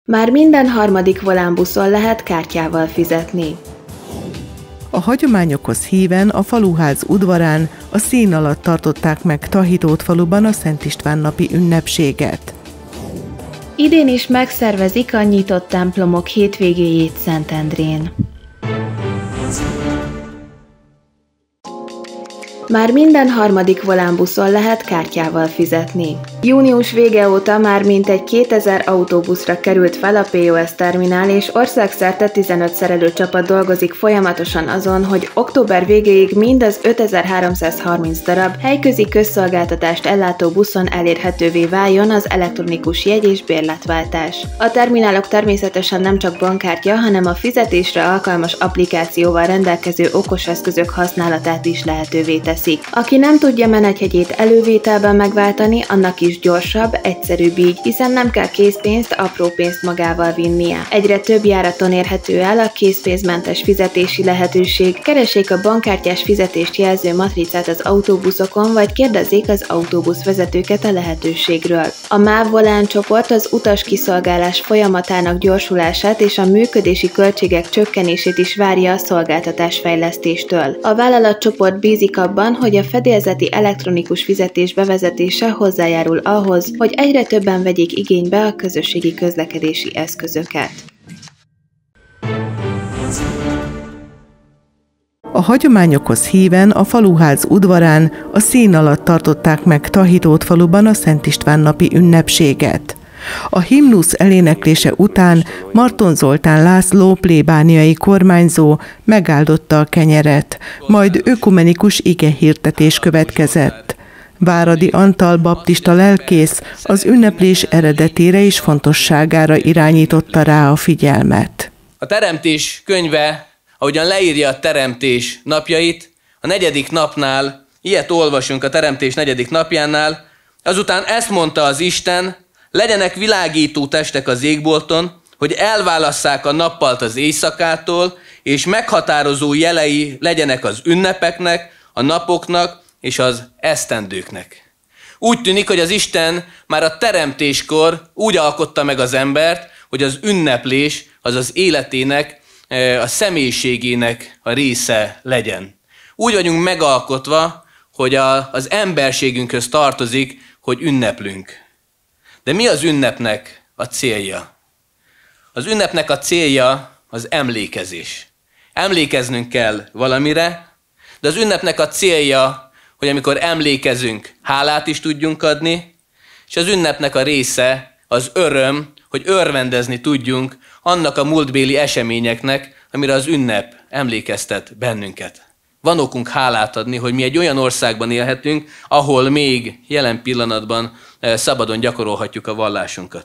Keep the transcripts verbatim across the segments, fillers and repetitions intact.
Már minden harmadik volánbuszon lehet kártyával fizetni. A hagyományokhoz híven a faluház udvarán a szín alatt tartották meg Tahitótfaluban a Szent István napi ünnepséget. Idén is megszervezik a nyitott templomok hétvégéjét Szentendrén. Már minden harmadik volánbuszon lehet kártyával fizetni. Június vége óta már mintegy kétezer autóbuszra került fel a pé o es terminál, és országszerte tizenöt szerelőcsapat dolgozik folyamatosan azon, hogy október végéig mindaz ötezer-háromszázharminc darab helyközi közszolgáltatást ellátó buszon elérhetővé váljon az elektronikus jegy- és bérletváltás. A terminálok természetesen nem csak bankkártya, hanem a fizetésre alkalmas applikációval rendelkező okos eszközök használatát is lehetővé teszik. Aki nem tudja menetjegyét elővételben megváltani, annak is gyorsabb, egyszerűbb így, hiszen nem kell készpénzt, apró pénzt magával vinnie. Egyre több járaton érhető el a készpénzmentes fizetési lehetőség. Keressék a bankkártyás fizetést jelző matricát az autóbuszokon, vagy kérdezzék az autóbuszvezetőket a lehetőségről. A MÁV Volán csoport az utaskiszolgálás folyamatának gyorsulását és a működési költségek csökkenését is várja a szolgáltatásfejlesztéstől. A vállalatcsoport bízik abban, hogy a fedélzeti elektronikus fizetés bevezetése hozzájárul ahhoz, hogy egyre többen vegyék igénybe a közösségi közlekedési eszközöket. A hagyományokhoz híven a faluház udvarán a szín alatt tartották meg Tahitótfaluban a Szent István napi ünnepséget. A himnusz eléneklése után Marton Zoltán László plébániai kormányzó megáldotta a kenyeret, majd ökumenikus igehirdetés következett. Váradi Antal baptista lelkész az ünneplés eredetére és fontosságára irányította rá a figyelmet. A Teremtés könyve, ahogyan leírja a teremtés napjait, a negyedik napnál, ilyet olvasunk a teremtés negyedik napjánál, azután ezt mondta az Isten: legyenek világító testek az égbolton, hogy elválasszák a nappalt az éjszakától, és meghatározó jelei legyenek az ünnepeknek, a napoknak és az esztendőknek. Úgy tűnik, hogy az Isten már a teremtéskor úgy alkotta meg az embert, hogy az ünneplés az az életének, a személyiségének a része legyen. Úgy vagyunk megalkotva, hogy a, az emberségünkhöz tartozik, hogy ünneplünk. De mi az ünnepnek a célja? Az ünnepnek a célja az emlékezés. Emlékeznünk kell valamire, de az ünnepnek a célja, hogy amikor emlékezünk, hálát is tudjunk adni, és az ünnepnek a része az öröm, hogy örvendezni tudjunk annak a múltbéli eseményeknek, amire az ünnep emlékeztet bennünket. Van okunk hálát adni, hogy mi egy olyan országban élhetünk, ahol még jelen pillanatban szabadon gyakorolhatjuk a vallásunkat.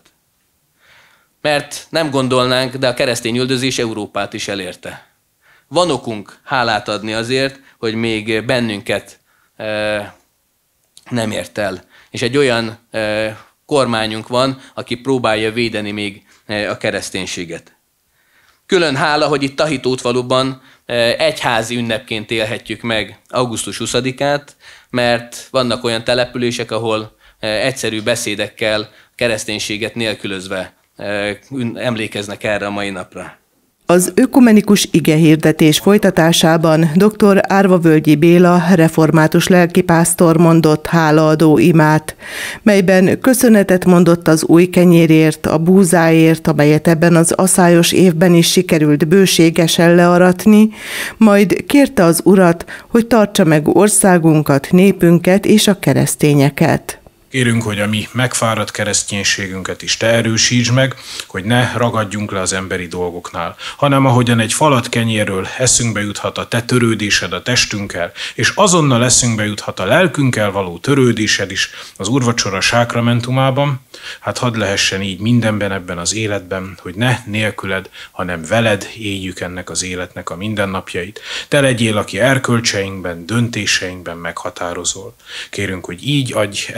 Mert nem gondolnánk, de a keresztény üldözés Európát is elérte. Van okunk hálát adni azért, hogy még bennünket e, nem ért el. És egy olyan e, kormányunk van, aki próbálja védeni még e, a kereszténységet. Külön hála, hogy itt Tahitótfaluban egyházi ünnepként élhetjük meg augusztus huszadikát, mert vannak olyan települések, ahol egyszerű beszédekkel, kereszténységet nélkülözve emlékeznek erre a mai napra. Az ökumenikus igehirdetés folytatásában dr. Árvavölgyi Béla református lelkipásztor mondott hálaadó imát, melyben köszönetet mondott az új kenyérért, a búzáért, amelyet ebben az aszályos évben is sikerült bőségesen learatni, majd kérte az Urat, hogy tartsa meg országunkat, népünket és a keresztényeket. Kérünk, hogy a mi megfáradt kereszténységünket is te erősítsd meg, hogy ne ragadjunk le az emberi dolgoknál, hanem ahogyan egy falat kenyérről eszünkbe juthat a te törődésed a testünkkel, és azonnal eszünkbe juthat a lelkünkkel való törődésed is az úrvacsora sákramentumában, hát hadd lehessen így mindenben ebben az életben, hogy ne nélküled, hanem veled éljük ennek az életnek a mindennapjait. Te legyél, aki erkölcseinkben, döntéseinkben meghatározol. Kérünk, hogy így adj ezután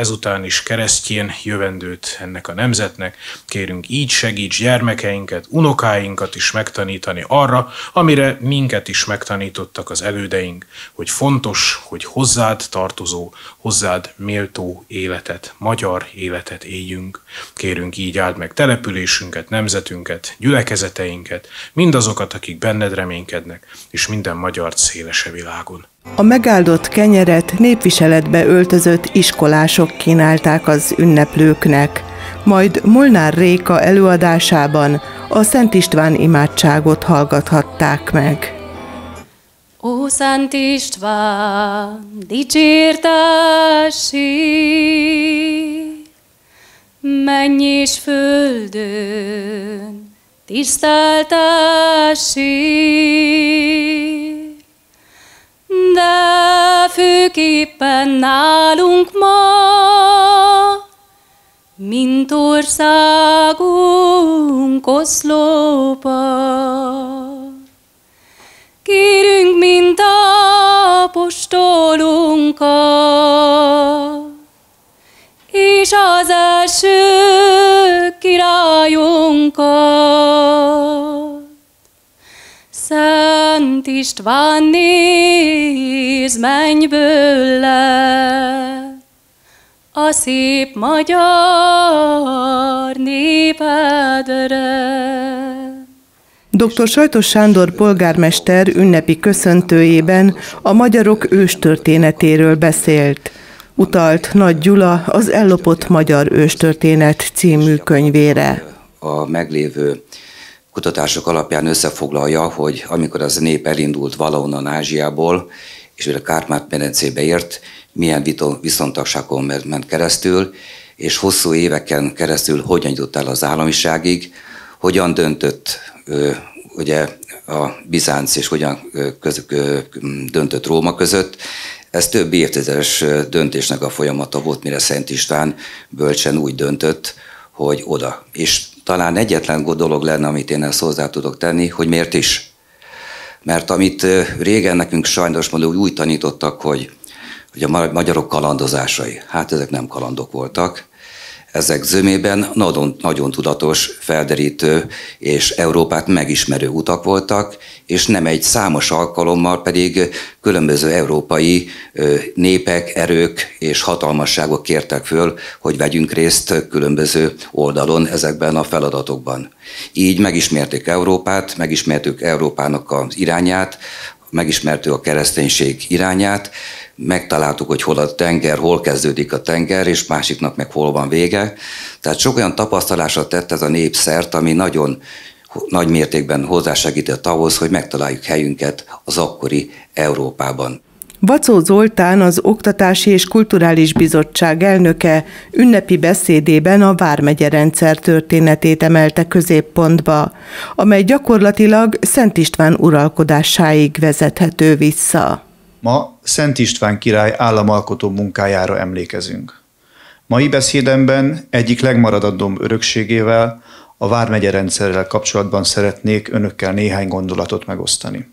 is keresztjén jövendőt ennek a nemzetnek. Kérünk, így segíts gyermekeinket, unokáinkat is megtanítani arra, amire minket is megtanítottak az elődeink, hogy fontos, hogy hozzád tartozó, hozzád méltó életet, magyar életet éljünk. Kérünk, így áld meg településünket, nemzetünket, gyülekezeteinket, mindazokat, akik benned reménykednek, és minden magyart szélese világon. A megáldott kenyeret népviseletbe öltözött iskolások kínálták az ünneplőknek, majd Molnár Réka előadásában a Szent István imádságot hallgathatták meg. Ó, Szent István, dicsértessé, menj és földön, tiszteltessé, de főképpen nálunk ma, mint országunk oszlopa. Kérünk, mint apostolunkat, és az első királyunkat, Szent István, nézd mennyből le a szép magyar népedre. doktor Sajtos Sándor polgármester ünnepi köszöntőjében a magyarok őstörténetéről beszélt. Utalt Nagy Gyula az Ellopott magyar őstörténet című könyvére. A meglévő kutatások alapján összefoglalja, hogy amikor az nép elindult valahonnan Ázsiából, és a Kárpát-medencébe ért, milyen viszontagságon ment keresztül, és hosszú éveken keresztül hogyan jutott el az államiságig, hogyan döntött ugye, a Bizánc és hogyan köz, döntött Róma között. Ez több évtizedes döntésnek a folyamata volt, mire Szent István bölcsen úgy döntött, hogy oda. És talán egyetlen dolog lenne, amit én ezt hozzá tudok tenni, hogy miért is. Mert amit régen nekünk sajnos mondjuk úgy tanítottak, hogy, hogy a magyarok kalandozásai, hát ezek nem kalandok voltak. Ezek zömében nagyon, nagyon tudatos, felderítő és Európát megismerő utak voltak, és nem egy számos alkalommal pedig különböző európai népek, erők és hatalmasságok kértek föl, hogy vegyünk részt különböző oldalon ezekben a feladatokban. Így megismerték Európát, megismertük Európának az irányát, megismertük a kereszténység irányát, megtaláltuk, hogy hol a tenger, hol kezdődik a tenger, és másiknak meg hol van vége. Tehát sok olyan tapasztalásra tett ez a nép szert, ami nagyon nagy mértékben hozzásegített ahhoz, hogy megtaláljuk helyünket az akkori Európában. Vacó Zoltán, az Oktatási és Kulturális Bizottság elnöke ünnepi beszédében a vármegye rendszer történetét emelte középpontba, amely gyakorlatilag Szent István uralkodásáig vezethető vissza. Ma Szent István király államalkotó munkájára emlékezünk. Mai beszédemben egyik legmaradandóbb örökségével, a vármegye rendszerrel kapcsolatban szeretnék önökkel néhány gondolatot megosztani.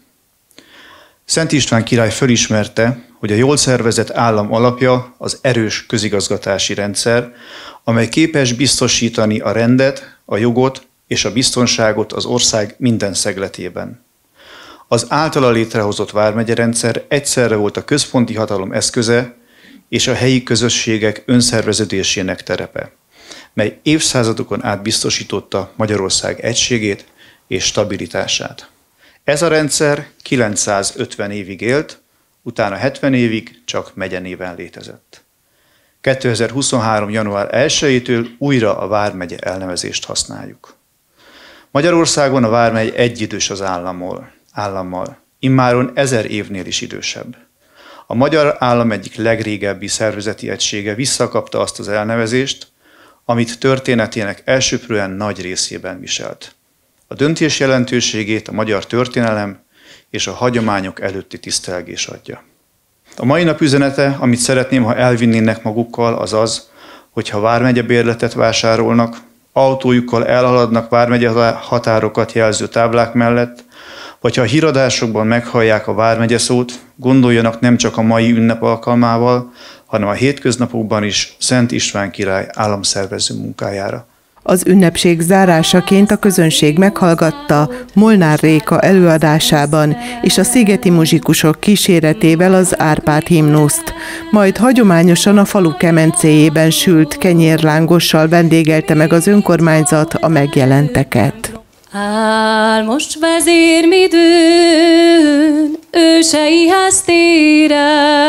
Szent István király fölismerte, hogy a jól szervezett állam alapja az erős közigazgatási rendszer, amely képes biztosítani a rendet, a jogot és a biztonságot az ország minden szegletében. Az általa létrehozott vármegye rendszer egyszerre volt a központi hatalom eszköze és a helyi közösségek önszerveződésének terepe, mely évszázadokon át biztosította Magyarország egységét és stabilitását. Ez a rendszer kilencszázötven évig élt, utána hetven évig csak megyenéven létezett. kétezer-huszonhárom. január elsejétől újra a vármegye elnevezést használjuk. Magyarországon a vármegy egyidős az állammal, állammal, immáron ezer évnél is idősebb. A magyar állam egyik legrégebbi szervezeti egysége visszakapta azt az elnevezést, amit történetének elsöprően nagy részében viselt. A döntés jelentőségét a magyar történelem és a hagyományok előtti tisztelgés adja. A mai nap üzenete, amit szeretném, ha elvinnének magukkal, az az, hogy ha vármegye bérletet vásárolnak, autójukkal elhaladnak vármegye határokat jelző táblák mellett, vagy ha a híradásokban meghallják a vármegye szót, gondoljanak nem csak a mai ünnep alkalmával, hanem a hétköznapokban is Szent István király államszervező munkájára. Az ünnepség zárásaként a közönség meghallgatta Molnár Réka előadásában és a szigeti muzsikusok kíséretével az Árpád himnuszt, majd hagyományosan a falu kemencéjében sült kenyérlángossal vendégelte meg az önkormányzat a megjelenteket. Álmos vezérmidőn őseihez tére,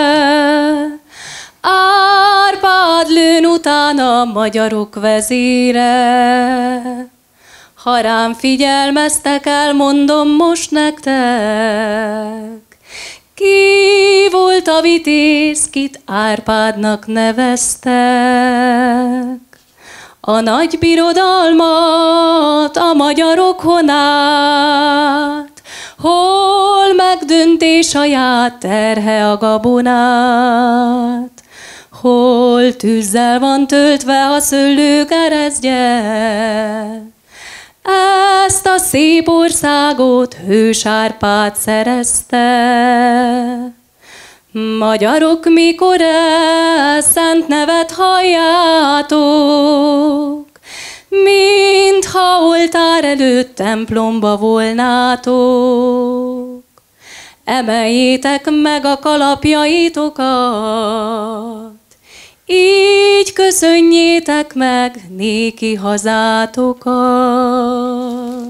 Árpád lőn utána magyarok vezére. Ha rám figyelmeztek, elmondom most nektek, ki volt a vitéz, kit Árpádnak neveztek. A nagy birodalmat, a magyarok honát, hol megdöntés aját, terhe a gabonát, hol tűzzel van töltve a szőlő keresztje. Ezt a szép országot hős Árpád szerezte. Magyarok, mikor e szent nevet halljátok, mintha oltár előtt templomba volnátok, emeljétek meg a kalapjaitokat, így köszönjétek meg néki hazátokat.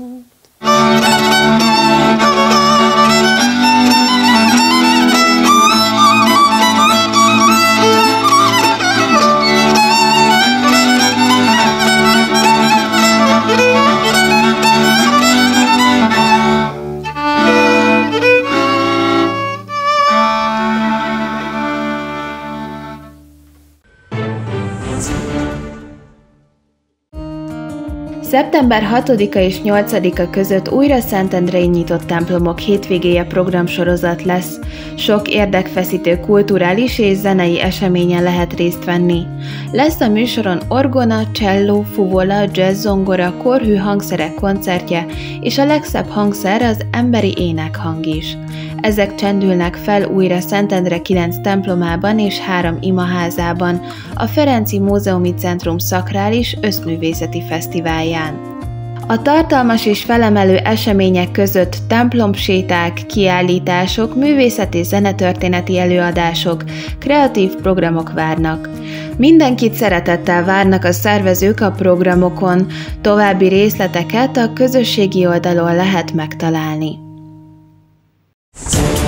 szeptember hatodika és nyolcadika között újra Szentendrén nyitott templomok hétvégéje programsorozat lesz. Sok érdekfeszítő kulturális és zenei eseményen lehet részt venni. Lesz a műsoron orgona, cselló, fuvola, jazz-zongora, korhű hangszerek koncertje, és a legszebb hangszer az emberi énekhang is. Ezek csendülnek fel újra Szentendre kilenc templomában és három imaházában, a Ferenci Múzeumi Centrum Szakrális Összművészeti Fesztiválján. A tartalmas és felemelő események között templomséták, kiállítások, művészeti és zenetörténeti előadások, kreatív programok várnak. Mindenkit szeretettel várnak a szervezők a programokon, további részleteket a közösségi oldalon lehet megtalálni.